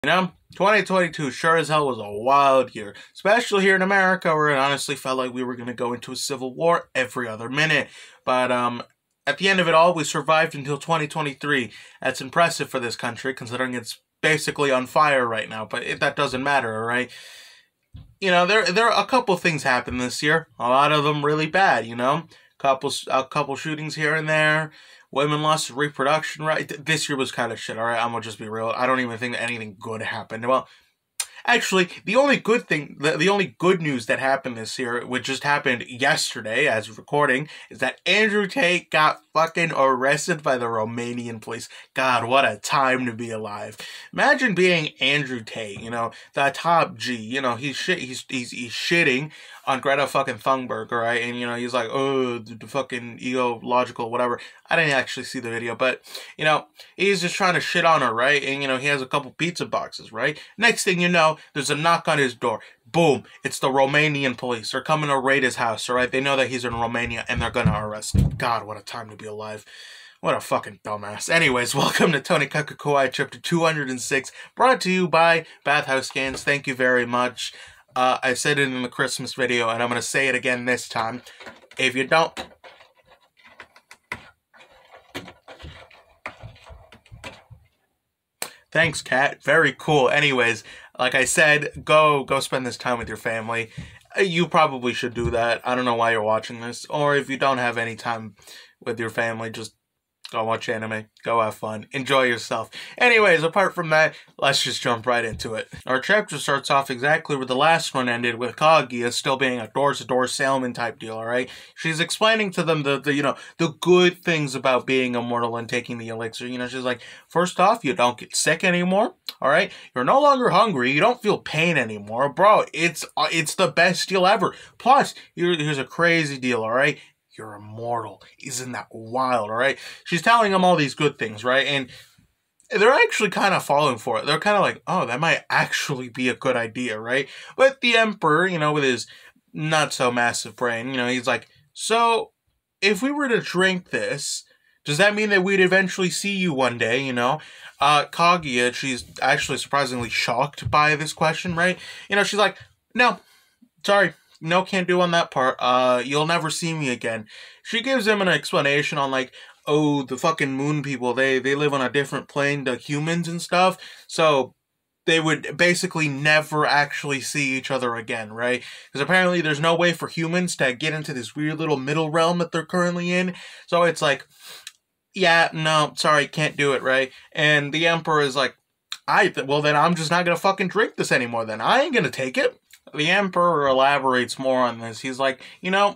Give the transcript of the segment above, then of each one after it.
You know, 2022 sure as hell was a wild year, especially here in America, where it honestly felt like we were going to go into a civil war every other minute. But at the end of it all, we survived until 2023. That's impressive for this country, considering it's basically on fire right now. But that doesn't matter, all right? You know, there are a couple things happened this year. A lot of them really bad. You know, a couple shootings here and there. Women lost reproduction right. This year was kind of shit. All right, I'm gonna just be real. I don't even think that anything good happened. Well, actually, the only good thing, the only good news that happened this year, which just happened yesterday as of recording, is that Andrew Tate got fucking arrested by the Romanian police. God, what a time to be alive. Imagine being Andrew Tate, you know, the top G, you know, he's shitting on Greta fucking Thunberg, right? And, you know, he's like, oh, the fucking ego-logical, whatever. I didn't actually see the video, but, you know, he's just trying to shit on her, right? And, you know, he has a couple pizza boxes, right? Next thing you know, there's a knock on his door. Boom. It's the Romanian police. They're coming to raid his house, all right? They know that he's in Romania, and they're gonna arrest him. God, what a time to be alive. What a fucking dumbass. Anyways, welcome to Tony Kakakoi chapter 206, brought to you by Bathhouse Scans. Thank you very much. I said it in the Christmas video, and I'm going to say it again this time. If you don't... Thanks, Kat. Very cool. Anyways, like I said, go spend this time with your family. You probably should do that. I don't know why you're watching this. Or if you don't have any time with your family, just go watch anime. Go have fun. Enjoy yourself. Anyways, apart from that, let's just jump right into it. Our chapter starts off exactly where the last one ended, with Kaguya still being a door-to-door salesman type deal, alright? She's explaining to them the good things about being immortal and taking the elixir. You know, she's like, first off, you don't get sick anymore, alright? You're no longer hungry. You don't feel pain anymore. Bro, it's the best deal ever. Plus, here's a crazy deal, alright? You're immortal. Isn't that wild, all right? She's telling them all these good things, right? And they're actually kind of falling for it. They're kind of like, oh, that might actually be a good idea, right? But the Emperor, you know, with his not-so-massive brain, you know, he's like, so, if we were to drink this, does that mean that we'd eventually see you one day, you know? Kaguya, she's actually surprisingly shocked by this question, right? You know, she's like, no, sorry. No, can't do on that part. You'll never see me again. She gives him an explanation on, like, oh, the fucking moon people, they live on a different plane to humans and stuff, so they would basically never actually see each other again, right? Because apparently there's no way for humans to get into this weird little middle realm that they're currently in, so it's like, yeah, no, sorry, can't do it, right? And the Emperor is like, well, then I'm just not gonna fucking drink this anymore then. I ain't gonna take it. The Emperor elaborates more on this. He's like, you know,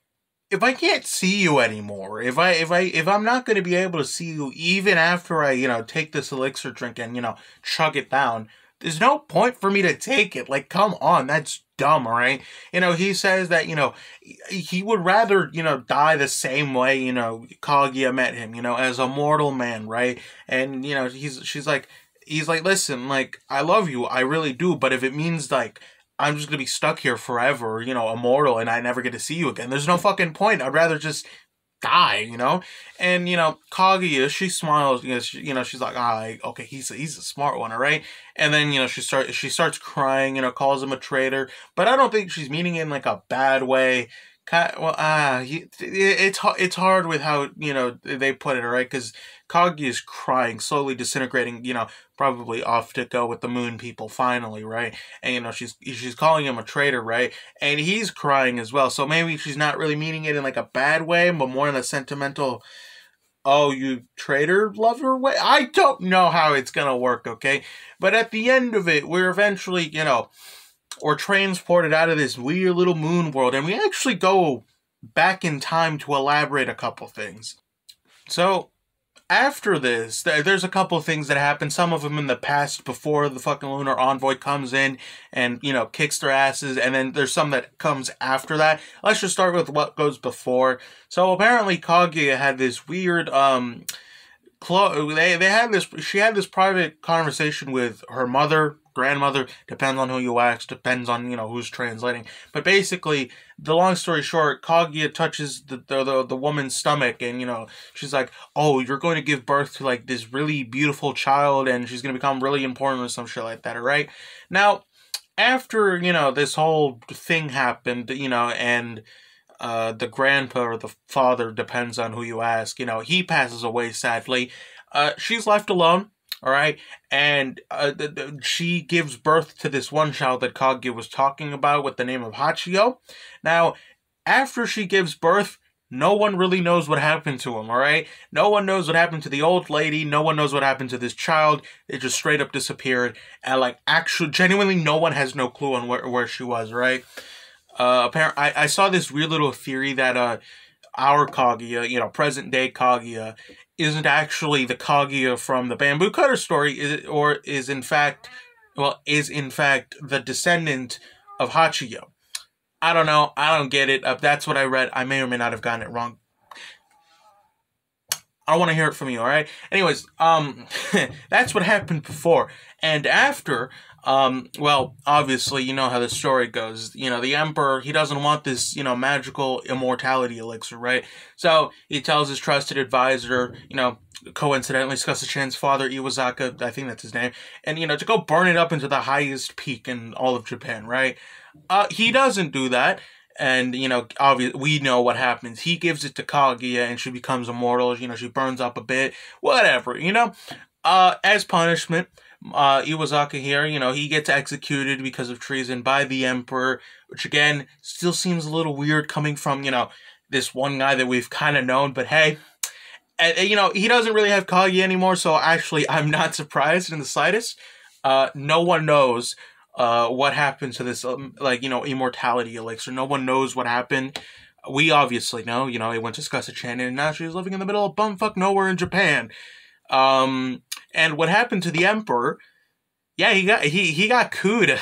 if I can't see you anymore, if I'm not going to be able to see you even after I, you know, take this elixir drink and, you know, chug it down, there's no point for me to take it. Like, come on, that's dumb, all right? You know, he says that, you know, he would rather, you know, die the same way, you know, Kaguya met him, you know, as a mortal man, right? And, you know, he's like, listen, like, I love you, I really do, but if it means, like, I'm just gonna be stuck here forever, you know, immortal, and I never get to see you again, there's no fucking point. I'd rather just die, you know? And, you know, Kaguya, she smiles, you know, she's like, okay, he's a smart one, all right? And then, you know, she starts crying, you know, calls him a traitor, but I don't think she's meaning it in, like, a bad way. Well, it's hard with how, you know, they put it, all right? Because Kaguya is crying, slowly disintegrating, you know, probably off to go with the moon people finally, right? And, you know, she's calling him a traitor, right? And he's crying as well. So maybe she's not really meaning it in, like, a bad way, but more in a sentimental, oh, you traitor lover way? I don't know how it's gonna work, okay? But at the end of it, we're eventually, you know, or transported out of this weird little moon world, and we actually go back in time to elaborate a couple things. So, after this, there's a couple things that happen, some of them in the past before the fucking lunar envoy comes in and, you know, kicks their asses, and then there's some that comes after that. Let's just start with what goes before. So, apparently, Kaguya had this weird, she had this private conversation with her mother, grandmother, depends on who you ask, depends on, who's translating. But basically, the long story short, Kaguya touches the woman's stomach, and, she's like, oh, you're going to give birth to, like, this really beautiful child, and she's going to become really important or some shit like that, alright? Now, after, this whole thing happened, and the grandpa or the father, depends on who you ask, he passes away, sadly. She's left alone, alright? And she gives birth to this one child that Kaguya was talking about with the name of Hachio. Now, after she gives birth, no one really knows what happened to him, alright? No one knows what happened to the old lady. No one knows what happened to this child. It just straight up disappeared. And, like, actually, genuinely, no one has no clue on where she was, right? Apparently, I saw this weird little theory that, our Kaguya, present-day Kaguya, isn't actually the Kaguya from the Bamboo Cutter story, is in fact the descendant of Hachio. I don't know. I don't get it. That's what I read. I may or may not have gotten it wrong. I want to hear it from you, alright? Anyways, that's what happened before. And after, well, obviously, you know how the story goes. The Emperor, he doesn't want this, magical immortality elixir, right? So, he tells his trusted advisor, coincidentally, Scasa-chan's father, Iwazaka, I think that's his name, and, to go burn it up into the highest peak in all of Japan, right? He doesn't do that, and, obviously, we know what happens. He gives it to Kaguya, and she becomes immortal, she burns up a bit, whatever, as punishment, Iwazaka here, he gets executed because of treason by the Emperor, which, again, still seems a little weird coming from, this one guy that we've kind of known, but hey, and, he doesn't really have Kaguya anymore, so actually, I'm not surprised in the slightest. No one knows what happened to this, immortality elixir. No one knows what happened. We obviously know, he went to Scasa-chan, and now she's living in the middle of bumfuck nowhere in Japan. And what happened to the Emperor, yeah, he got couped.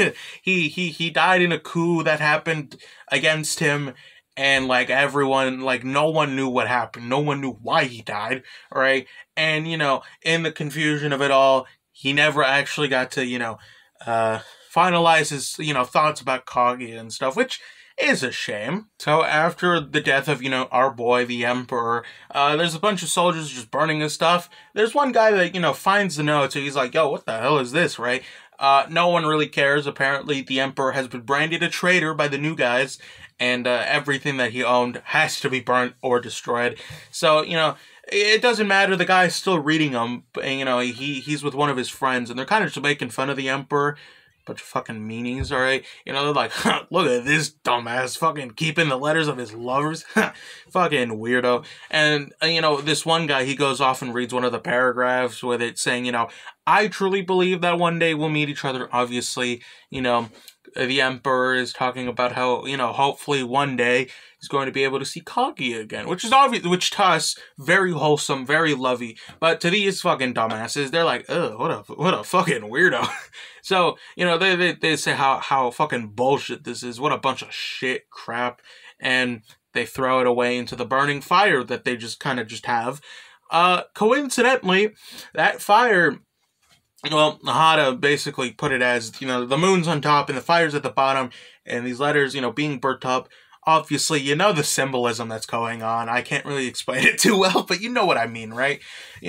he died in a coup that happened against him, and, like, everyone, like, no one knew what happened. No one knew why he died, right? And, in the confusion of it all, he never actually got to, finalize his, thoughts about Kaguya and stuff, which is a shame. So after the death of, our boy, the Emperor, there's a bunch of soldiers just burning his stuff. There's one guy that, finds the note, so he's like, yo, what the hell is this, right? No one really cares. Apparently, the Emperor has been branded a traitor by the new guys, and everything that he owned has to be burnt or destroyed. So, it doesn't matter. The guy's still reading them, and, he's with one of his friends, and they're kind of just making fun of the Emperor. Bunch of fucking meanies, alright? They're like, look at this dumbass fucking keeping the letters of his lovers. Fucking weirdo. And, this one guy, he goes off and reads one of the paragraphs with it saying, I truly believe that one day we'll meet each other. Obviously, the Emperor is talking about how, hopefully one day he's going to be able to see Kaguya again, which is obvious, which to us, very wholesome, very lovey, but to these fucking dumbasses, they're like, ugh, what a fucking weirdo. So, they say how fucking bullshit this is, what a bunch of shit crap, and they throw it away into the burning fire that they just kind of just have. Coincidentally, that fire, well, Hada basically put it as, the moon's on top and the fire's at the bottom, and these letters, being burnt up. Obviously, the symbolism that's going on. I can't really explain it too well, but you know what I mean, right?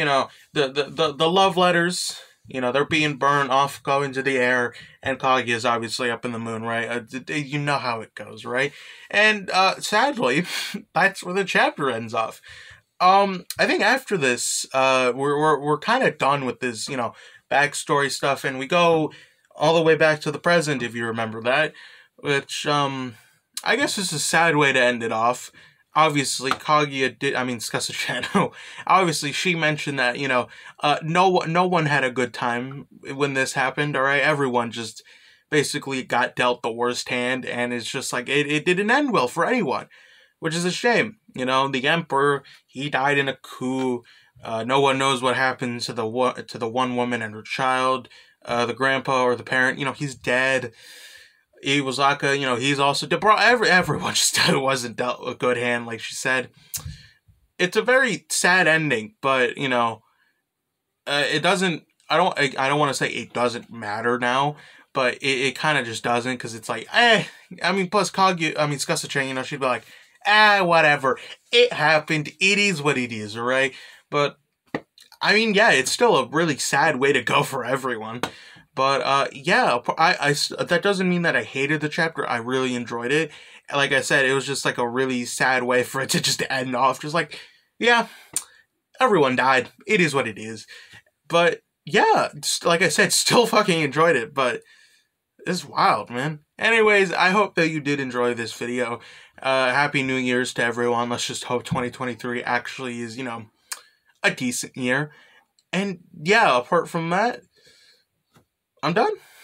The love letters, they're being burned off, go into the air, and Kaguya is obviously up in the moon, right? You know how it goes, right? And, sadly, that's where the chapter ends off. I think after this, we're kind of done with this, backstory stuff, and we go all the way back to the present, if you remember that, which, I guess is a sad way to end it off. Obviously, Scasa-chan, obviously, she mentioned that, no one had a good time when this happened, alright? Everyone just basically got dealt the worst hand, and it's just like, it didn't end well for anyone, which is a shame. The Emperor, he died in a coup. No one knows what happened to the one woman and her child. The grandpa or the parent, he's dead. Iwazaka, he's also dead. Bro, everyone just wasn't dealt a good hand, like she said. It's a very sad ending, but, it doesn't I don't want to say it doesn't matter now, but it kind of just doesn't, because it's like, I mean, plus Scassa Chang, you know, she'd be like, whatever, it happened, it is what it is, right? But I mean, yeah, it's still a really sad way to go for everyone. But yeah, that doesn't mean that I hated the chapter. I really enjoyed it. Like I said, it was just like a really sad way for it to just end off. Just like, yeah, everyone died. It is what it is. But yeah, like I said, still fucking enjoyed it. But it's wild, man. Anyways, I hope that you did enjoy this video. Happy New Year's to everyone. Let's just hope 2023 actually is, you know, a decent year. And yeah, apart from that, I'm done.